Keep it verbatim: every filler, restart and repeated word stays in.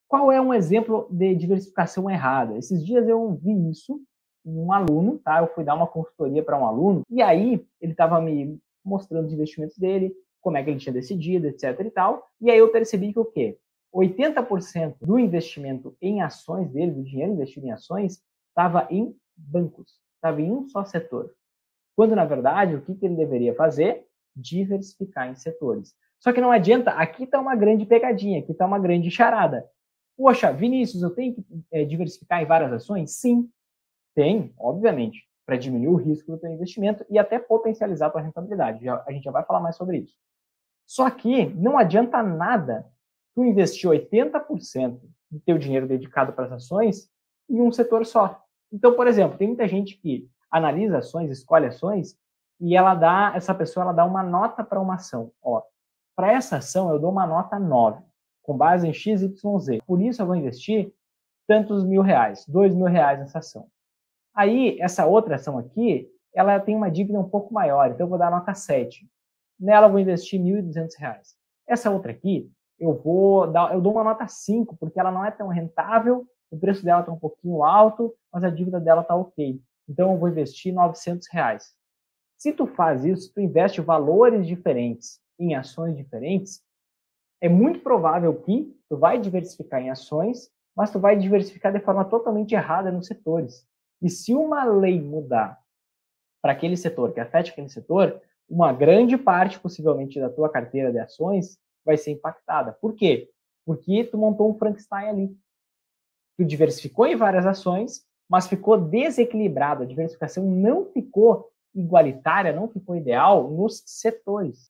Qual é um exemplo de diversificação errada? Esses dias eu vi isso em um aluno, tá? Eu fui dar uma consultoria para um aluno, e aí ele estava me mostrando os investimentos dele, como é que ele tinha decidido, etc e tal, e aí eu percebi que o quê? oitenta por cento do investimento em ações dele, do dinheiro investido em ações, estava em bancos, estava em um só setor. Quando, na verdade, o que ele deveria fazer? Diversificar em setores. Só que não adianta, aqui está uma grande pegadinha, aqui está uma grande charada. Poxa, Vinícius, eu tenho que é, diversificar em várias ações? Sim, tem, obviamente, para diminuir o risco do teu investimento e até potencializar a tua rentabilidade. Já, a gente já vai falar mais sobre isso. Só que não adianta nada tu investir oitenta por cento do teu dinheiro dedicado para as ações em um setor só. Então, por exemplo, tem muita gente que analisa ações, escolhe ações, e ela dá, essa pessoa ela dá uma nota para uma ação. Ó, para essa ação eu dou uma nota nove, com base em X Y Z. Por isso eu vou investir tantos mil reais, dois mil reais nessa ação. Aí, essa outra ação aqui, ela tem uma dívida um pouco maior, então eu vou dar nota sete. Nela eu vou investir mil e duzentos reais. Essa outra aqui, eu vou dar, eu dou uma nota cinco, porque ela não é tão rentável, o preço dela está um pouquinho alto, mas a dívida dela está ok. Então eu vou investir novecentos reais. Se tu faz isso, tu investe valores diferentes em ações diferentes, é muito provável que tu vai diversificar em ações, mas tu vai diversificar de forma totalmente errada nos setores. E se uma lei mudar para aquele setor, que afete aquele setor, uma grande parte, possivelmente, da tua carteira de ações vai ser impactada. Por quê? Porque tu montou um Frankenstein ali. Tu diversificou em várias ações, mas ficou desequilibrado. A diversificação não ficou igualitária, não ficou ideal nos setores.